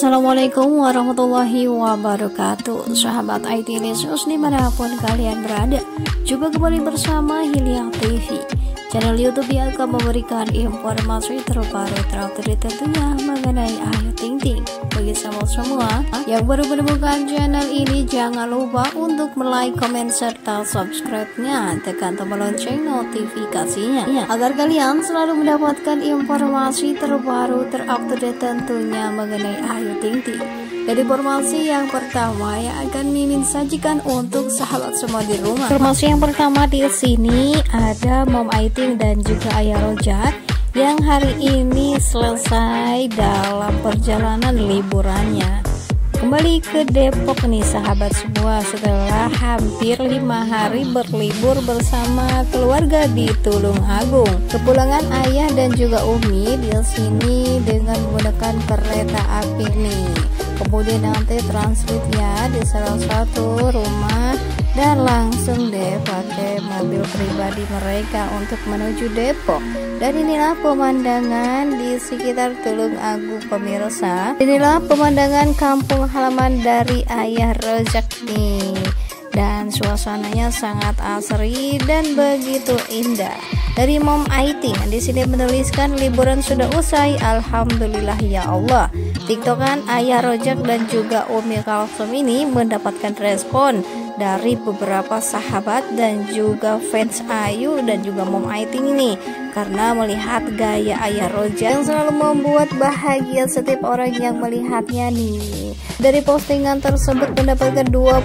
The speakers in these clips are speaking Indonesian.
Assalamualaikum warahmatullahi wabarakatuh. Sahabat IT News dimanapun kalian berada, jumpa kembali bersama Hilya TV, channel YouTube yang akan memberikan informasi terbaru terupdate tentunya mengenai Ayu Ting Ting. Bagi semua yang baru menemukan channel ini, jangan lupa untuk like, komen, serta subscribe-nya. Tekan tombol lonceng notifikasinya agar kalian selalu mendapatkan informasi terbaru terupdate tentunya mengenai Ayu Ting Ting. Dan informasi yang pertama yang akan Mimin sajikan untuk sahabat semua di rumah. Informasi yang pertama di sini ada Mom Ayu Ting dan juga Ayah Rojak yang hari ini selesai dalam perjalanan liburannya. Kembali ke Depok nih sahabat semua, setelah hampir 5 hari berlibur bersama keluarga di Tulung Agung. Kepulangan Ayah dan juga Umi di sini dengan menggunakan kereta api nih. Kemudian nanti transit ya di salah satu rumah dan langsung deh pakai mobil pribadi mereka untuk menuju Depok. Dan inilah pemandangan di sekitar Tulung Agung pemirsa. Inilah pemandangan kampung halaman dari Ayah Rojak nih. Dan suasananya sangat asri dan begitu indah. Dari Mom Ayu Ting di sini menuliskan liburan sudah usai, alhamdulillah ya Allah. TikTokan Ayah Rojak dan juga Umi Kalsum ini mendapatkan respon dari beberapa sahabat dan juga fans Ayu dan juga Mom Ayu Ting ini, karena melihat gaya Ayah Rojak yang selalu membuat bahagia setiap orang yang melihatnya nih. Dari postingan tersebut mendapatkan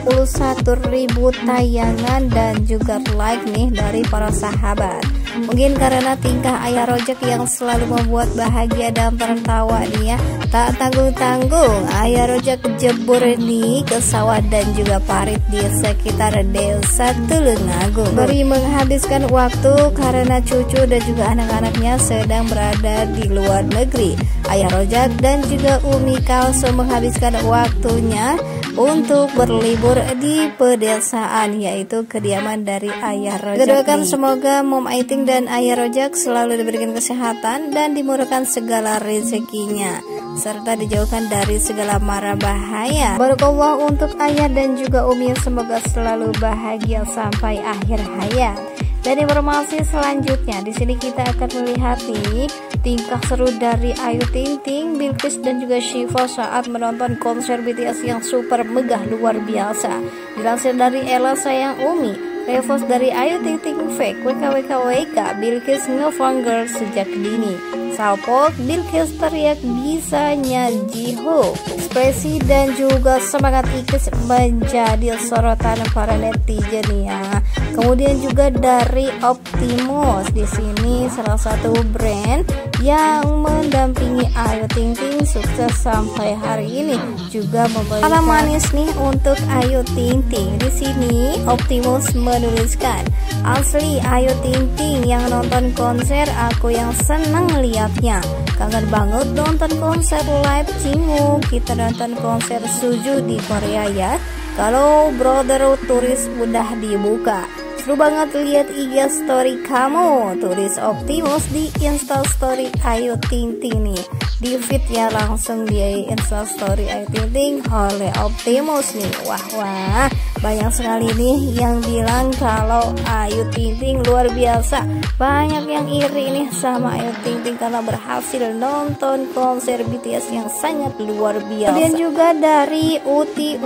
21.000 tayangan dan juga like nih dari para sahabat. Mungkin karena tingkah Ayah Rojak yang selalu membuat bahagia dan tertawa nih ya. Tak tanggung-tanggung Ayah Rojak jebur nih ke sawah dan juga parit di sekitar desa Tulung Agung. Beri menghabiskan waktu karena cucu dan juga anak-anaknya sedang berada di luar negeri. Ayah Rojak dan juga Umi Kalsum menghabiskan waktunya untuk berlibur di pedesaan, yaitu kediaman dari Ayah Rojak. Doakan semoga Mom Ayu Ting dan Ayah Rojak selalu diberikan kesehatan dan dimurahkan segala rezekinya, serta dijauhkan dari segala mara bahaya. Barakallah untuk Ayah dan juga Umi, semoga selalu bahagia sampai akhir hayat. Dan informasi selanjutnya di sini kita akan melihat nih tingkah seru dari Ayu Ting Ting, Bilqis dan juga Syifa saat menonton konser BTS yang super megah luar biasa. Dilansir dari Ella Sayang Umi, repost dari Ayu Ting Ting fake WKWKWK, Bilqis ngefangirl sejak dini. Salpok, Bilqis teriak bisanya Jiho. Ekspresi dan juga semangat Ikis menjadi sorotan para netizen ya. Kemudian juga dari Optimus, di sini salah satu brand yang mendampingi Ayu Ting Ting sukses sampai hari ini, juga memberikan kalam manis nih untuk Ayu Ting Ting. Di sini Optimus menuliskan, asli Ayu Ting Ting yang nonton konser, aku yang seneng liatnya. Kangen banget nonton konser live Cinggu. Kita nonton konser Suju di Korea ya. Kalau brother turis udah dibuka. Seru banget lihat IG story kamu, tulis Optimus di Insta story Ayu Ting Ting nih. Di feed ya langsung di Insta story Ayu Ting Ting oleh Optimus nih. Wah, banyak sekali nih yang bilang kalau Ayu Ting Ting luar biasa. Banyak yang iri nih sama Ayu Ting Ting karena berhasil nonton konser BTS yang sangat luar biasa. Kemudian juga dari Uti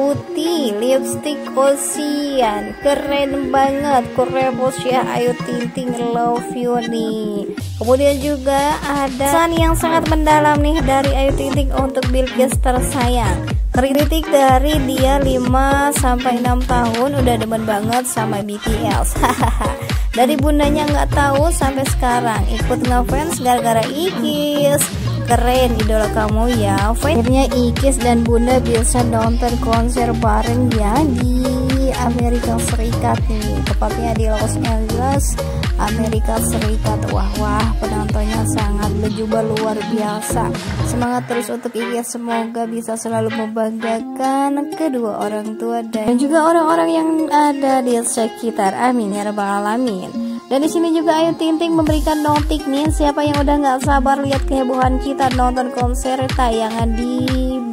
lipstick Ocean, keren banget, kurepos ya Ayu Ting Ting, love you nih. Kemudian juga ada pesan yang sangat mendalam nih dari Ayu Ting Ting untuk Bilqis tersayang. Kritik dari dia 5-6 tahun udah demen banget sama BTS. Dari bundanya nggak tahu sampai sekarang ikut ngefans gara-gara Ikis. Keren idola kamu ya. Akhirnya Ikis dan bunda bisa nonton konser bareng ya di Amerika Serikat nih, tepatnya di Los Angeles, Amerika Serikat. Wah, penontonnya sangat berjubel luar biasa. Semangat terus untuk Ikis, semoga bisa selalu membanggakan kedua orang tua dan juga orang-orang yang ada di sekitar. Amin ya rabbal alamin. Dan di sini juga Ayu Ting Ting memberikan notik nih, siapa yang udah nggak sabar lihat kehebohan kita nonton konser tayangan di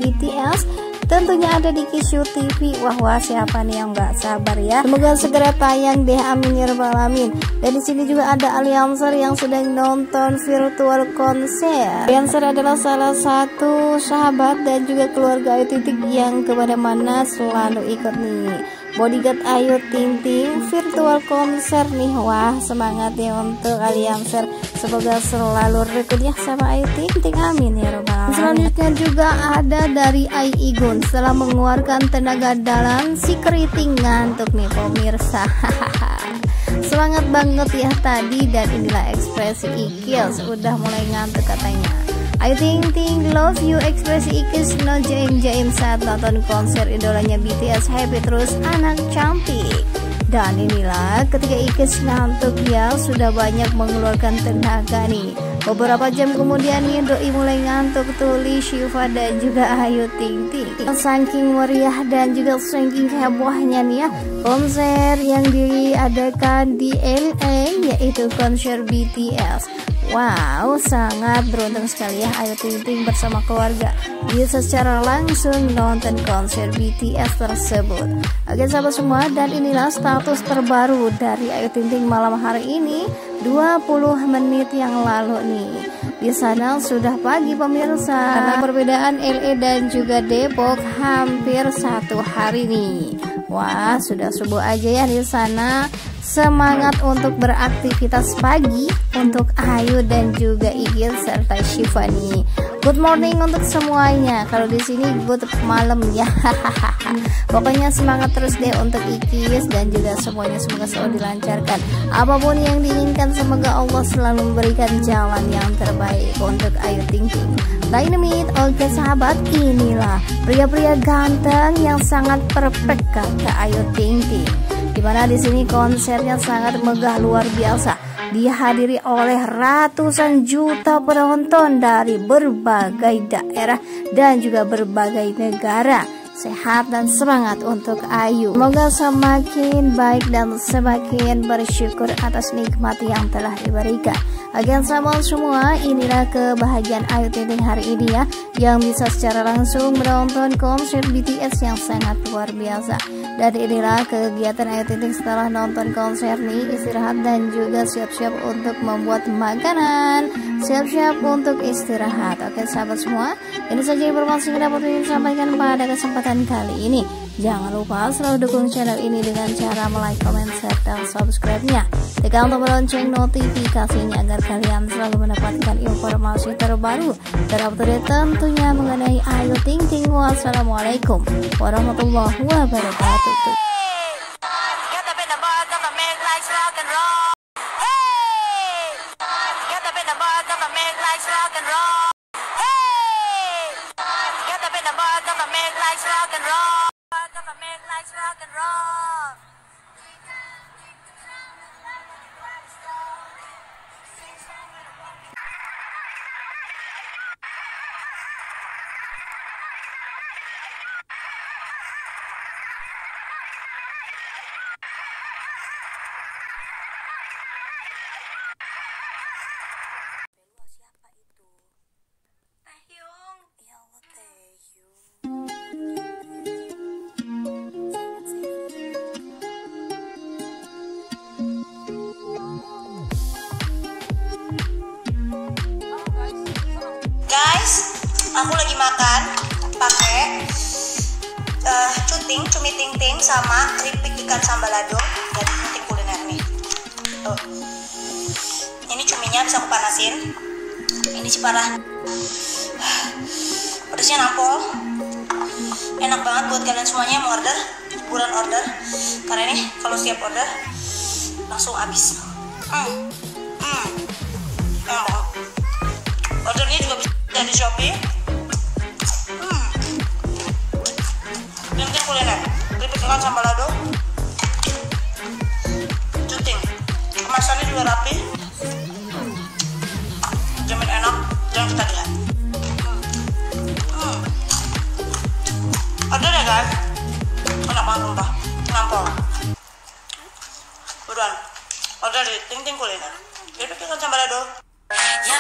BTS. Tentunya ada di Kishu TV. Wah siapa nih yang nggak sabar ya? Semoga segera tayang deh, amin ya rabbal alamin. Dan di sini juga ada Alianser yang sedang nonton virtual konser. Alianser adalah salah satu sahabat dan juga keluarga Ayu Ting Ting yang kemana-mana selalu ikut nih. Bodyguard Ayu Ting Ting virtual konser nih. Wah semangat ya untuk Alianser, semoga selalu rekrutnya sama Ayu Ting Ting, amin ya rabbal alamin. Selanjutnya juga ada dari Ai Igun, setelah mengeluarkan tenaga dalam si keriting ngantuk nih pemirsa. Semangat banget ya tadi, dan inilah ekspresi Ikils udah mulai ngantuk katanya. Ayu Ting Ting love you, ekspresi Ikils no jaim-jaim saat nonton konser idolanya BTS. Happy terus anak cantik. Dan inilah ketika Ikils ngantuk ya, sudah banyak mengeluarkan tenaga nih. Beberapa jam kemudian nih doi mulai ngantuk tuh Lee Shiva dan juga Ayu Ting Ting. Saking meriah dan juga saking hebohnya nih ya konser yang diadakan di LA, yaitu konser BTS. Wow, sangat beruntung sekali ya Ayu Ting Ting bersama keluarga bisa secara langsung nonton konser BTS tersebut. Oke sahabat semua, dan inilah status terbaru dari Ayu Ting Ting malam hari ini 20 menit yang lalu nih. Di sana sudah pagi pemirsa, karena perbedaan LA dan juga Depok hampir 1 hari nih. Wah, sudah subuh aja ya di sana. Semangat untuk beraktivitas pagi untuk Ayu dan juga Igil serta Shiva nih. Good morning untuk semuanya. Kalau di sini good malam ya. Pokoknya semangat terus deh untuk Ikis dan juga semuanya, semoga selalu dilancarkan. Apapun yang diinginkan, semoga Allah selalu memberikan jalan yang terbaik untuk Ayu Ting Ting. Dynamite. Oke sahabat, inilah pria-pria ganteng yang sangat perfect kata Ayu Ting Ting. Dimana di sini konsernya sangat megah luar biasa, dihadiri oleh ratusan juta penonton dari berbagai daerah dan juga berbagai negara. Sehat dan semangat untuk Ayu. Semoga semakin baik dan semakin bersyukur atas nikmat yang telah diberikan. Agen sahabat semua, inilah kebahagiaan Ayu Ting Ting hari ini ya, yang bisa secara langsung menonton konser BTS yang sangat luar biasa. Dan inilah kegiatan Ayu Ting Ting setelah nonton konser nih, istirahat dan juga siap-siap untuk membuat makanan, siap-siap untuk istirahat. Oke sahabat semua, ini saja informasi yang dapat saya sampaikan pada kesempatan kali ini. Jangan lupa selalu dukung channel ini dengan cara like, comment, share, dan subscribe-nya. Tekan tombol lonceng notifikasinya agar kalian selalu mendapatkan informasi terbaru terupdate tentunya mengenai Ayu Ting Ting. Wassalamualaikum warahmatullahi wabarakatuh. Guys, aku lagi makan pakai cumi ting ting sama keripik ikan sambalado dari Ting Kuliner nih. Tuh. Ini cuminya bisa aku panasin. Ini ciparah. Pedasnya nampol. Enak banget buat kalian semuanya yang mau order, buruan order. Karena ini kalau siap order langsung habis. Enak banget. Ordernya juga bisa dari Shopee. Ting Kuliner, keripik ikan sambalado, cuting. Kemasannya juga rapi, jamin enak, jangan ketagihan. Order ya guys, enak banget sumpah, nampol. Buruan, order. Ada di Ting Ting Kuliner. Keripik ikan sambal lado.